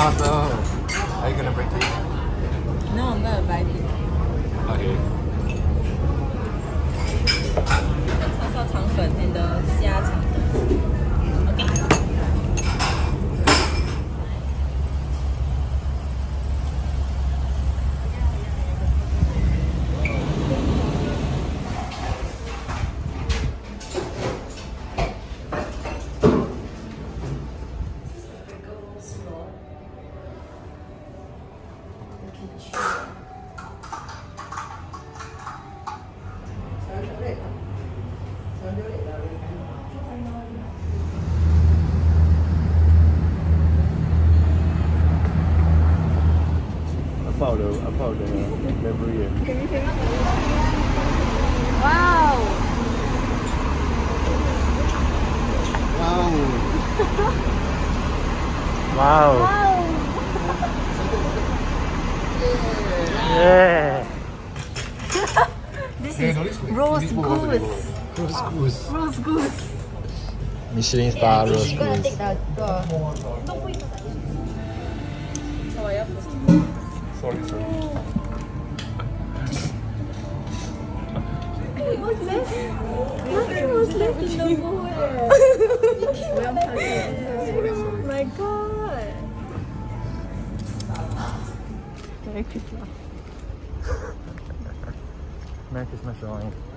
Awesome. Are you gonna break it? No, I'm gonna bite it. Okay. 炒炒肠粉 and the 虾肠粉。Okay. 爆的 memory. Wow. Wow. Wow. Yeah. This is roast goose. Roast goose. Roast goose. Michelin star roast Gonna goose. take the. Sorry. What's left? Nothing was left in the bowl. Oh my god. Merry Christmas. Merry Christmas, Ryan.